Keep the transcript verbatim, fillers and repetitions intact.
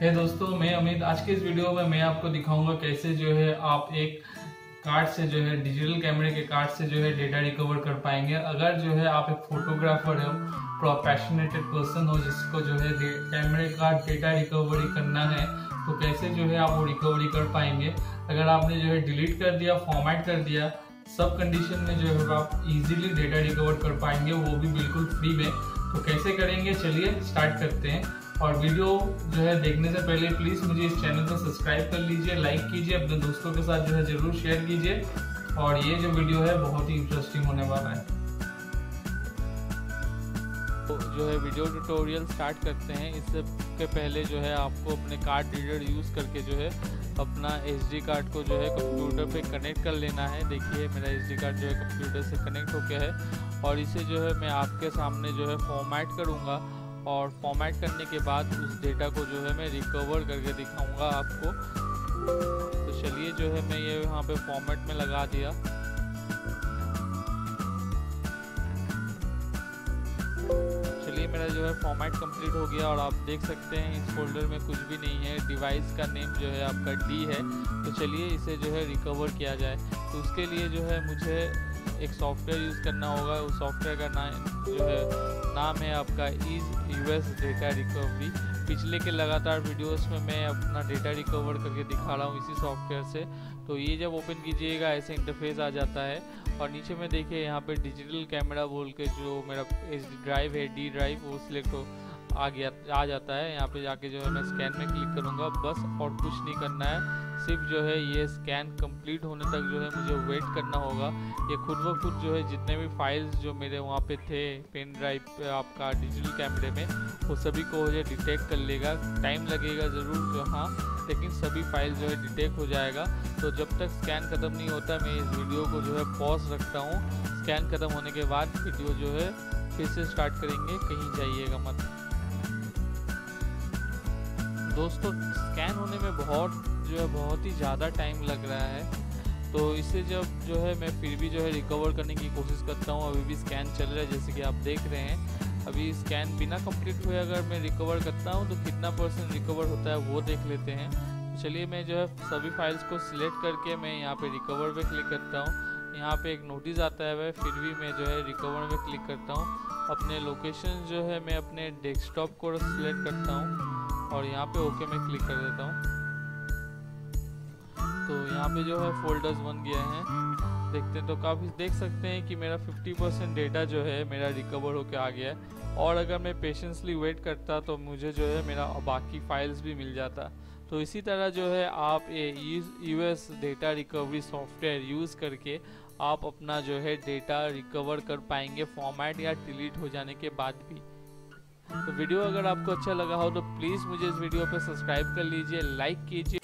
है दोस्तों, मैं अमित। आज के इस वीडियो में मैं आपको दिखाऊंगा कैसे जो है आप एक कार्ड से जो है डिजिटल कैमरे के कार्ड से जो है डेटा रिकवर कर पाएंगे। अगर जो है आप एक फोटोग्राफर हो, प्रोफेशनेटेड पर्सन हो जिसको जो है कैमरे का डेटा रिकवरी करना है, तो कैसे जो है आप वो रिकवरी कर पाएंगे। अगर आपने जो है डिलीट कर दिया, फॉर्मेट कर दिया, सब कंडीशन में जो है आप इजीली डेटा रिकवर कर पाएंगे, वो भी बिल्कुल फ्री में। तो कैसे करेंगे, चलिए स्टार्ट करते हैं। और वीडियो जो है देखने से पहले प्लीज मुझे इस चैनल को सब्सक्राइब कर लीजिए, लाइक कीजिए, अपने दोस्तों के साथ जो है जरूर शेयर कीजिए। और ये जो वीडियो है बहुत ही इंटरेस्टिंग होने वाला है। तो जो है वीडियो ट्यूटोरियल स्टार्ट करते हैं। इससे पहले जो है आपको अपने कार्ड रीडर यूज़ करके जो है अपना एसडी कार्ड को जो है कंप्यूटर पे कनेक्ट कर लेना है। देखिए मेरा एसडी कार्ड जो है कंप्यूटर से कनेक्ट हो गया है और इसे जो है मैं आपके सामने जो है फॉर्मेट करूँगा और फॉर्मेट करने के बाद उस डेटा को जो है मैं रिकवर करके दिखाऊंगा आपको। तो चलिए जो है मैं ये यहाँ पे फॉर्मेट में लगा दिया। चलिए मेरा जो है फॉर्मेट कंप्लीट हो गया और आप देख सकते हैं इस फोल्डर में कुछ भी नहीं है। डिवाइस का नेम जो है आपका डी है। तो चलिए इसे जो है रिकवर किया जाए। तो उसके लिए जो है मुझे एक सॉफ्टवेयर यूज़ करना होगा। उस सॉफ्टवेयर का नाम जो है नाम है आपका ईज़ेउस डेटा रिकवरी। पिछले के लगातार वीडियोस में मैं अपना डेटा रिकवर करके दिखा रहा हूँ इसी सॉफ्टवेयर से। तो ये जब ओपन कीजिएगा ऐसे इंटरफेस आ जाता है और नीचे में देखिए यहाँ पे डिजिटल कैमरा बोल के जो मेरा एस ड्राइव है, डी ड्राइव, वो सिलेक्ट हो आ गया आ जाता है। यहाँ पे जाके जो है मैं स्कैन में क्लिक करूँगा बस, और कुछ नहीं करना है। सिर्फ जो है ये स्कैन कंप्लीट होने तक जो है मुझे वेट करना होगा। ये खुद ब खुद जो है जितने भी फाइल्स जो मेरे वहाँ पे थे पेन ड्राइव पे आपका डिजिटल कैमरे में, वो सभी को जो है डिटेक्ट कर लेगा। टाइम लगेगा ज़रूर जो हाँ, लेकिन सभी फाइल जो है डिटेक्ट हो जाएगा। तो जब तक स्कैन ख़त्म नहीं होता मैं इस वीडियो को जो है पॉज रखता हूँ। स्कैन ख़त्म होने के बाद वीडियो जो है फिर से स्टार्ट करेंगे, कहीं जाइएगा मत। दोस्तों स्कैन होने में बहुत जो है बहुत ही ज़्यादा टाइम लग रहा है। तो इसे जब जो है मैं फिर भी जो है रिकवर करने की कोशिश करता हूँ। अभी भी स्कैन चल रहा है जैसे कि आप देख रहे हैं। अभी स्कैन बिना कंप्लीट हुए अगर मैं रिकवर करता हूँ तो कितना परसेंट रिकवर होता है वो देख लेते हैं। तो चलिए मैं जो है सभी फाइल्स को सिलेक्ट करके मैं यहाँ पे रिकवर पे क्लिक करता हूँ। यहाँ पे एक नोटिस आता है, वह फिर भी मैं जो है रिकवर में क्लिक करता हूँ। अपने लोकेशन जो है मैं अपने डेस्कटॉप को सिलेक्ट करता हूँ और यहाँ पे ओके में क्लिक कर देता हूँ। तो यहाँ पे जो है फोल्डर्स बन गए हैं, देखते हैं तो काफ़ी देख सकते हैं कि मेरा पचास परसेंट डेटा जो है मेरा रिकवर होकर आ गया है। और अगर मैं पेशेंसली वेट करता तो मुझे जो है मेरा बाकी फाइल्स भी मिल जाता। तो इसी तरह जो है आप ये EaseUS data recovery software use करके आप अपना जो है डेटा रिकवर कर पाएंगे फॉर्मेट या डिलीट हो जाने के बाद भी। तो वीडियो अगर आपको अच्छा लगा हो तो प्लीज़ मुझे इस वीडियो पे सब्सक्राइब कर लीजिए, लाइक कीजिए।